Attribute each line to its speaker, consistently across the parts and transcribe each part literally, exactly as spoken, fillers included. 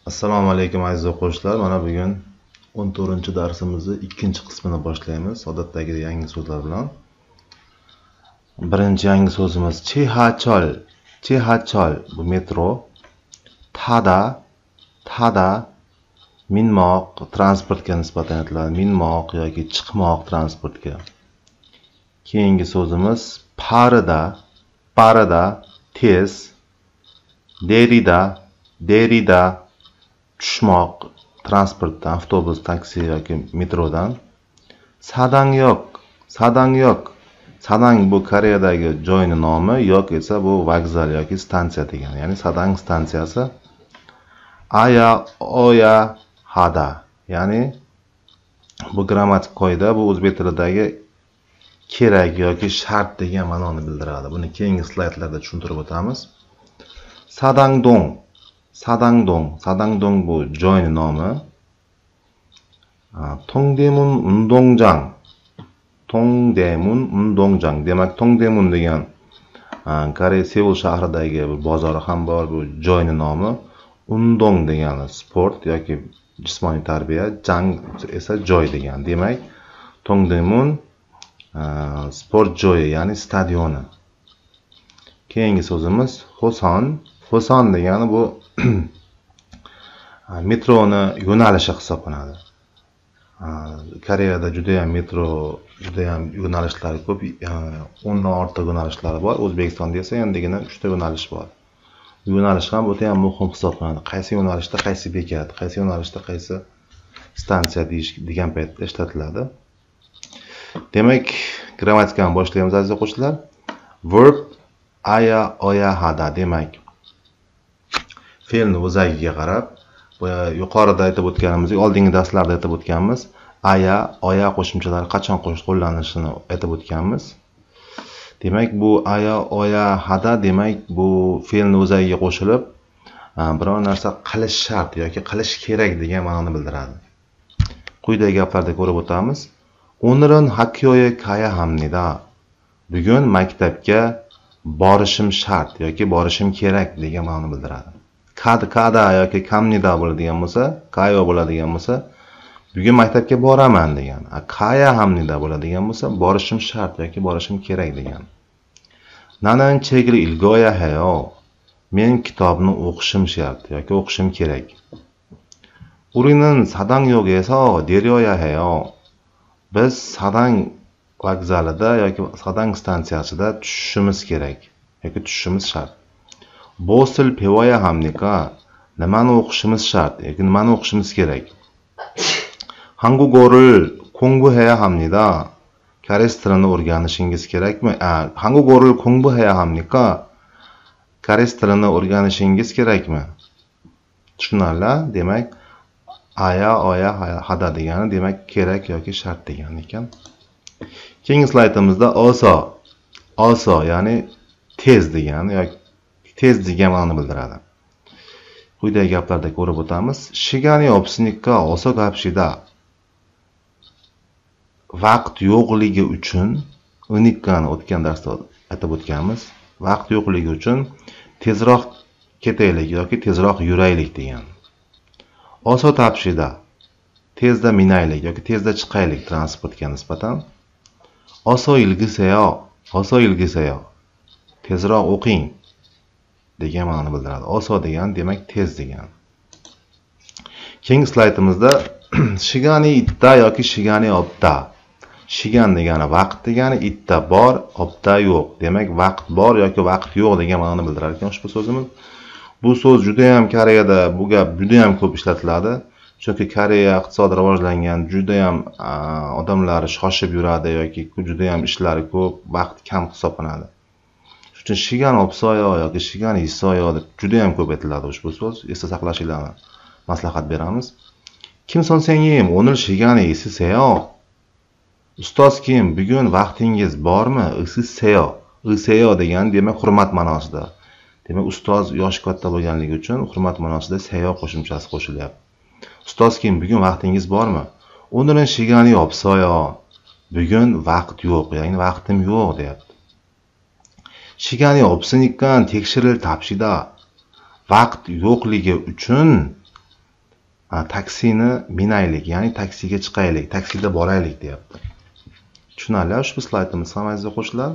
Speaker 1: Assalomu alaykum aziz o'quvchilar. Mana bugun o'n to'rtinchi darsimizni ikkinchi qismini boshlaymiz. Odatdagi yangi so'zlar bilan. Birinchi yangi so'zimiz Chehachol. Chehachol bu metro. Tada, tada minmoq, transportga nisbatan aytiladi. Minmoq yoki chiqmoq transportga. Keyingi so'zimiz parida, parida tez. Derida, derida tushmoq transportdan, avtobus, taksi yoki metrodan. Sadang yo'q, sadang yo'q. Sadang bu Koreyadagi joyning nomi, yo'q esa bu vokzal yoki stansiya degani. Ya'ni Sadang stansiyasi. Aya, oya, hada. Ya'ni bu grammatik qoida, bu o'zbek tilidagi kerak yoki shart degan ma'noni bildiradi. Buni keyingi slaydlarda tushuntirib o'tamiz. Sadangdong. Sadangdong. Sadangdong bu joyning nomi. Tongdaemun undongjang. Tongdaemun undongjang. Demak, Tongdaemun degan Koreya Seul shahridagi bir bozori ham bor, bu joyning nomi. Undong degani sport yoki jismoniy tarbiya, jang esa joy degani. Demak, Tongdaemun sport joyi, ya'ni stadioni. Keyingi so'zimiz Hoson. Hoson degani bu metroni yo'nalishi hisoblanadi. Koreyada juda ham metro, juda ham yo'nalishlari ko'p, o'ndan ortiq yo'nalishlari bor. O'zbekistonda esa endigina uchta yo'nalish bor. Yo'nalish ham o'ta ham muhim hisoblanadi. Qaysi yo'nalishda qaysi bekat, qaysi yo'nalishda qaysi stansiya deyish degan paytda ishlatiladi. Demak, grammatikani boshlaymiz aziz o'quvchilar. Verb aya, oya, hada. Demak, fe'lni o'zagiga qarab, yuqorida aytib o'tganimizdek, oldingi darslarda aytib o'tganmiz, aya, oya qo'shimchalari qachon qo'llanishini aytib o'tganmiz. Demak, bu aya, oya, hada demak, bu fe'lni o'zagiga qo'shilib, biror narsa qilish shart yoki qilish kerak degan ma'noni bildiradi. Quyidagi gaplarda ko'rib o'tamiz. Onurin hakyoye kaya hamnida. Bugun maktabga borishim shart yoki borishim kerak degan ma'noni bildiradi. Kad, kada yoki kamnida bo'ladigan bo'lsa, kayo bo'ladigan bo'lsa, bugun maktabga boraman degan. Kaya hamnida bo'ladigan bo'lsa, borishim shart yoki borishim kerak degan. Nanan chegri ilgoya hayo. Men kitobni o'qishim shart yoki o'qishim kerak. Urining sadang yo'q esa deryoya hayo. Biz Sadang vokzalida yoki Sadang stansiyasida tushishimiz kerak yoki tushishimiz shart. Bosil pevoya hamnika. Nimani o'qishimiz shart yoki nimani o'qishimiz kerak. Hangugo를 공부해야 합니다. Koreys tilini o'rganishingiz kerakmi? Hangugo를 공부해야 합니까? Koreys tilini o'rganishingiz kerakmi? Tushunarli? Demak, aya, oya, hada degani demak kerak yoki shart degani ekan. Keyingi slaydimizda oso. Oso ya'ni tez degani yoki tez degan ma'noni bildiradi. Quyidagi gaplarda ko'rib o'tamiz. Shigani opsnikka oso gapshida. Vaqt yo'qligi uchun, unikkani o'tgan darsda aytib o'tganmiz. Vaqt yo'qligi uchun tezroq ketaylik yoki tezroq yuraylik degan. Oso tapshida. Tezda minaylik yoki tezda chiqaylik transportga nisbatan. Oso ilgisayo, oso ilgisayo. Tezroq o'qing degan ma'noni bildiradi. Oso degan demak tez degan. Keyingi slaydimizda shigani itta yoki shigani opta. Shigan degani vaqt degani, itta bor, opta yo'q. Demak, vaqt bor yoki vaqt yo'q degan ma'noni bildirar ekan ushbu so'zimiz. Bu so'z juda ham Koreyada bu gap juda ham ko'p ishlatiladi. Chunki Koreya iqtisodi rivojlangan, juda ham odamlar shoshib yuradi yoki juda ham ishlari ko'p, vaqt kam hisoblanadi. Shuning uchun shigan opsoyo yoki shigan isoyo deb juda ham ko'p aytiladi ushbu so'z. Esda saqlashinglarni maslahat beramiz. Kim 선생님, 오늘 시간이 있으세요? Ustoz kim, bugun vaqtingiz bormi? Isseyo. Isseyo degan demak hurmat ma'nosida. Demak, ustoz yosh katta bo'lganligi uchun hurmat ma'nosida seyo qo'shimchasi qo'shilyapti. Ustoz kim, bugun vaqtingiz bormi? Onurin shigani opsoyo. Bugun vaqt yo'q, ya'ni vaqtim yo'q deyapti. Shigani opsinikan tekshiril tapshida. Vaqt yo'qligi uchun taksini minaylik, ya'ni taksiga chiqaylik, taksida boraylik deyapti. Tushunarli ushbu slaydimiz ham aziz o'quvchilar.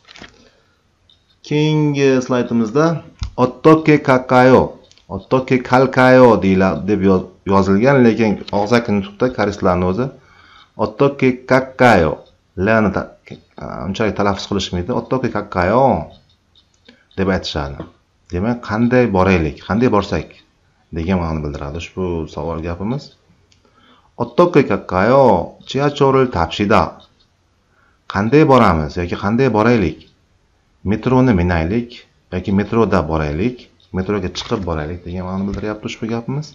Speaker 1: Keyingi slaydimizda ottoke kakayo, ottoke kalkayo deyiladi deb yozilgan, lekin og'zaki nutqda koreyslarning o'zi ottoke kakayo lani unchalik talaffuz qilishmaydi. Ottoke kakayo deb aytishadi. Demak, qanday boraylik, qanday borsak degan ma'noni bildiradi ushbu savol gapimiz. Ottoke kakayo chiachoril tapshida. Qanday boramiz yoki qanday boraylik? Metroni minaylik yoki metroda boraylik, metroga chiqib boraylik degan ma'noni bildiryapti ushbu gapimiz.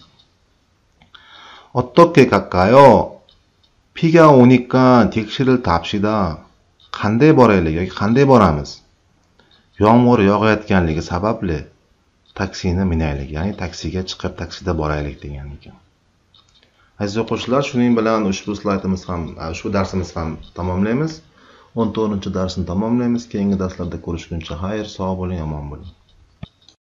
Speaker 1: Ottoke kakayo piga unika tekshiril tapshida. Qanday boraylik yoki qanday boramiz? Yomg'ir yog'ayotganligi sababli taksini minaylik, ya'ni taksiga chiqib taksida boraylik degan ekan. Aziz o'quvchilar, shuning bilan ushbu slaydimiz ham, ushbu darsimiz ham tamomlaymiz. o'n to'rtinchi darsni tamomlaymiz. Keyingi darslarda ko'rishguncha xayr, sog' bo'ling, omon bo'ling.